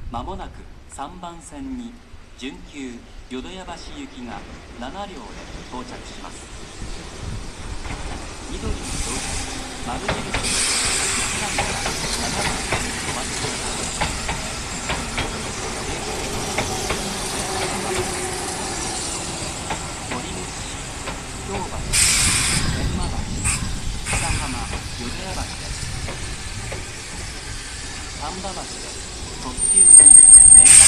まもなく3番線に準急淀屋橋行きが7両で到着します。緑の標識丸印の1番から7番お待ちください。森口市、京橋、天満橋、北浜、淀屋橋です。丹波橋で特急に連絡します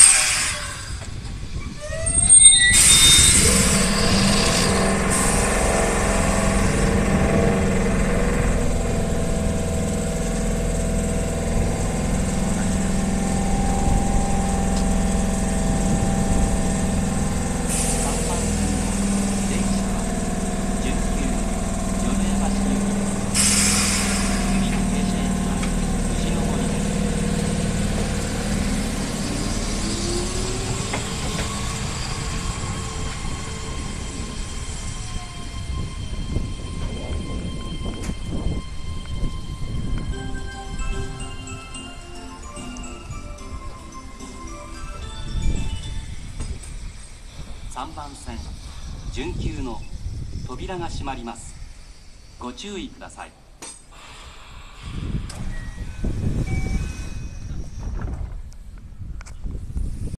。3番線準急の扉が閉まります。ご注意ください。